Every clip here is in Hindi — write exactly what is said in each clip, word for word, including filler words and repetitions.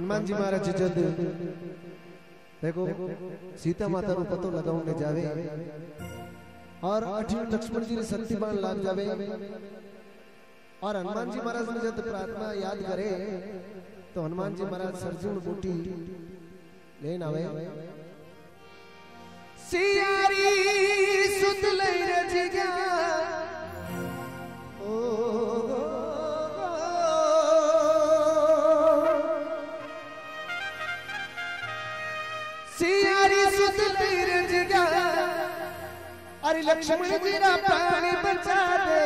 हनुमान जी महाराज जद देखो सीता माता रो पतो लगाउने जावे और अठीन लक्ष्मण जी ने शक्ति बाण लाग जावे और हनुमान जी महाराज ने जब प्रार्थना याद करे तो हनुमान जी महाराज सरजून बूटी लेन आवे सियारी सुत लई रे जिगा ओ सियारी सुत लई रे जिगा अरे लक्ष्मण जी रा प्राण बचा दे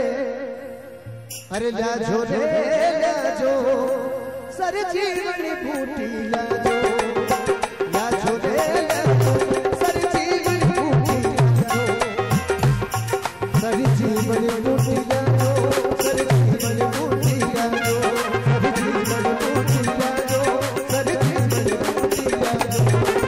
अरे लाजो रे लाजो सर जीवन बूटी लाजो लाजो रे लाजो सर जीवन बूटी लाजो सर जीवन बूटी लाजो सर जीवन बूटी लाजो सर जीवन बूटी लाजो सर जीवन बूटी लाजो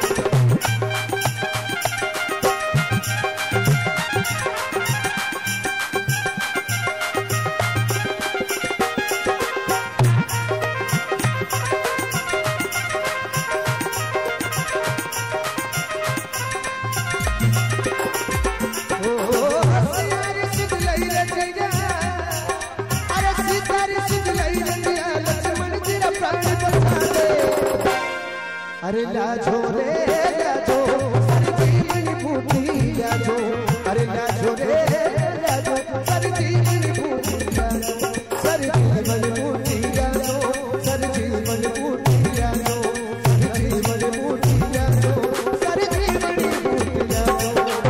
अरे लाजो रे लाजो सर जीवन बूटी लाजो अरे लाजो रे लाजो सर जीवन बूटी लाजो सर जीवन बूटी लाजो सर जीवन बूटी लाजो सर जीवन बूटी लाजो सर जीवन बूटी लाजो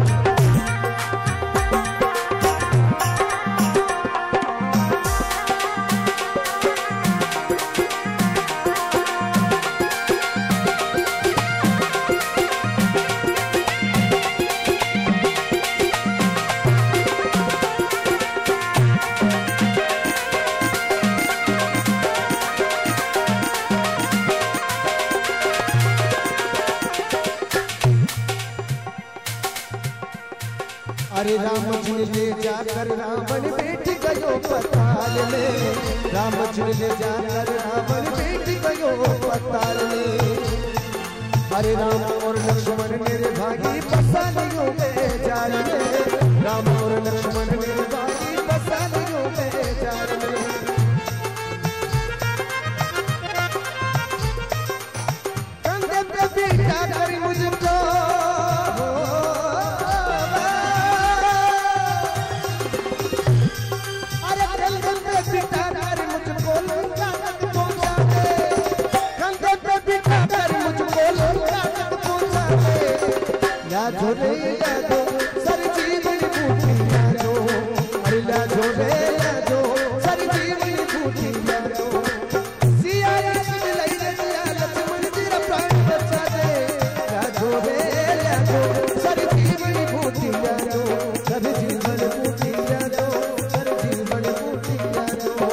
अरे राम जी ले जाकर रावण बैठ गयो पताल में राम जी ले जाकर रावण बैठ गयो पताल में अरे राम और लक्ष्मण मेरे भागी बसालियों में जाल में राम और लक्ष्मण मेरे भागी बसालियों में जाल में कंधे पे बिठा कर मुझको लाजो रे लाजो सर जीवन बूटी लाजो अरे लाजो रे लाजो सर जीवन बूटी लाजो सियारी सुत लई रे जिया लक्ष्मण जी रा प्राण बचा दे लाजो रे लाजो सर जीवन बूटी लाजो सर जीवन बूटी लाजो सर जीवन बूटी लाजो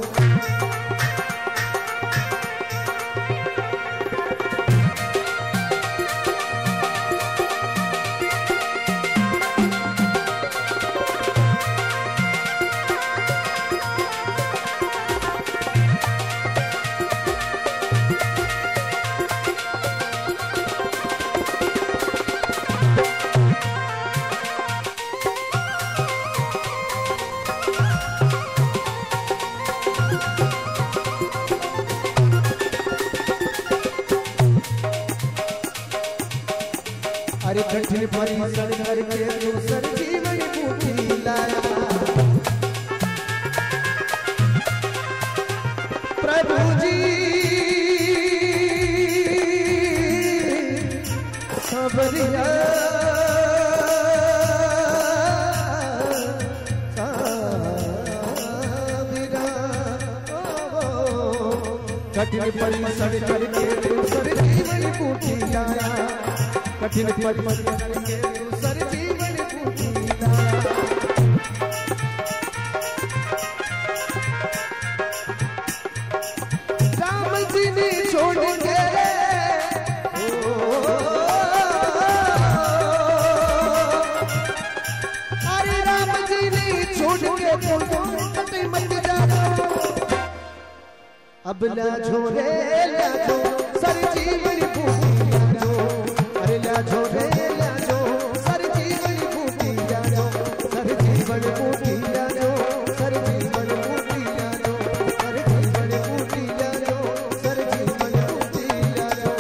अरे कठिन परिश्रम करके तू सर जीवन बूटी लाया प्रभु जी सबरिया कठिन परिश्रम करके तू सर जीवन बूटी लाया कठिन परिश्रम करके तू सर जीवन बूटी लाया राम जी ने छोड़ के अरे राम जी ने छोड़ के मत जाना अब लाजो रे लाजो सर जीवनी बूटी लाजो अरे लाजो रे लाजो सर जीवनी बूटी लाजो सर जीवन बूटी लाजो सर जीवन बूटी लाजो सर जीवन बूटी लाजो सर जीवन बूटी लाजो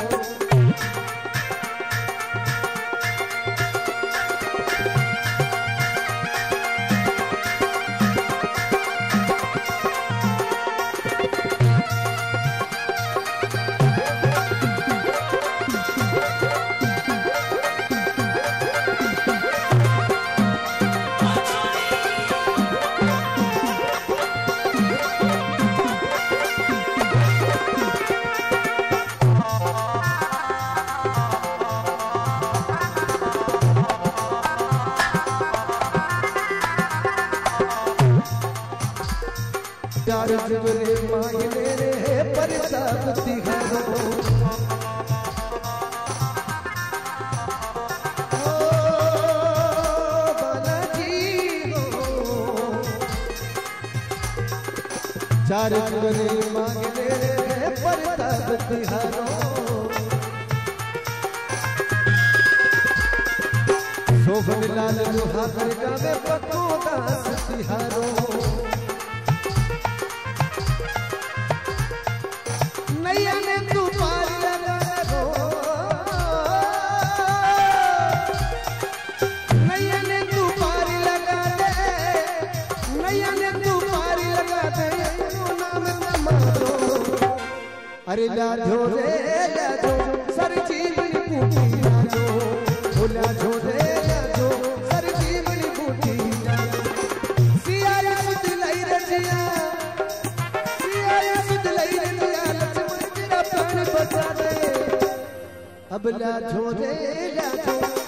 चार जुगरे मांगने रे पर सब तिहारो ओ बालाजी हो चार जुगरे मांगने रे पर सब तिहारो शोभन लाल सुहागर गावे पक्को दास तिहारो नैया ने तू पारी लगा दो नैया ने तू पारी लगा दे नैया ने तू पारी लगा दे नाम कमारो अरे लाजो रे लाजो सर जीवनी बूटी लाजो ओ लाजो रे लाजो सर जीवनी बूटी लाजो सिया सुध लई रे सिया सिया सुध लई रे प्राण बचा दे अब लाजो रे लाजो